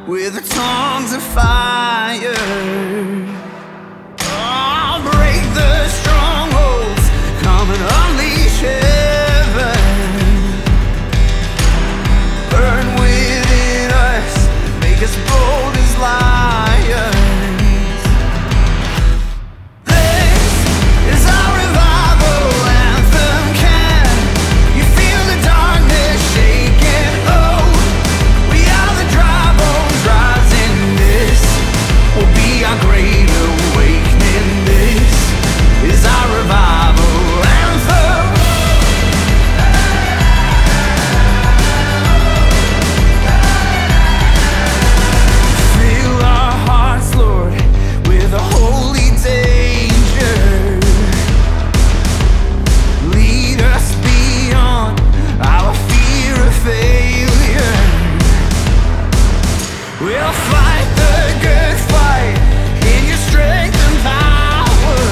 with the tongues of fire. Oh, break the strongholds, come and unleash heaven. Burn within us, make us bold as lions. This is our revival anthem. Can you feel the darkness shaking? Oh, we are the dry bones rising. This will be our great awakening. This is our revival anthem. Fill our hearts, Lord, with a holy danger. Lead us beyond our fear of failure. We'll fight the good fight in your strength and power.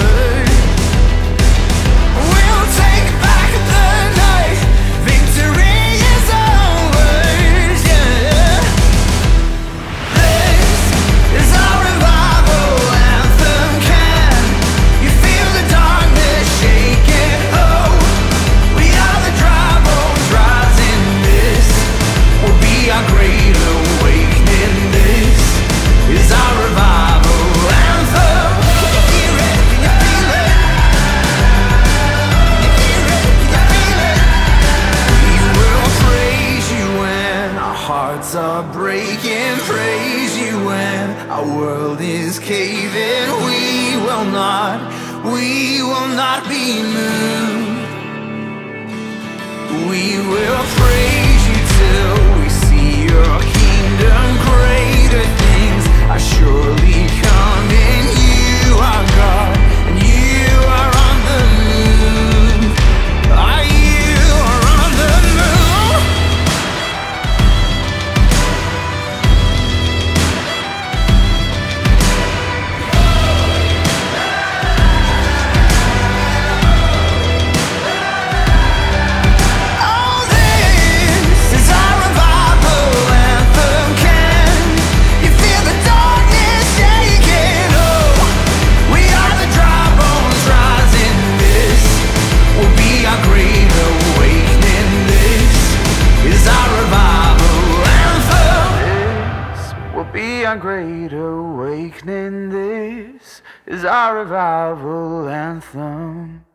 We'll take back the night, victory is ours, yeah. This is our revival anthem. Can you feel the darkness shaking? Oh, we are the dry bones rising. This will be our great awakening. This is our revival anthem. Can you hear it? Can you feel it? Can you hear it? Can you feel it? We will praise you when our hearts are breaking. Praise you when our world is caving. We will not be moved. We will praise you till we see your kingdom. Greater things are surely coming. You are God and you are on the move. You are on the move. Oh, this is our revival anthem. Can you feel the darkness shaking? Oh, we are the dry bones rising. This will be our great awakening. This is our revival anthem. This will be our great awakening. This is our revival anthem.